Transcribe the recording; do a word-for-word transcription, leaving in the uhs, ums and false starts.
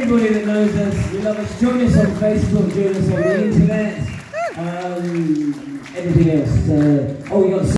everybody that knows us, we love us. Join us on Facebook, join us on the internet, um, everything else. Uh, oh, we got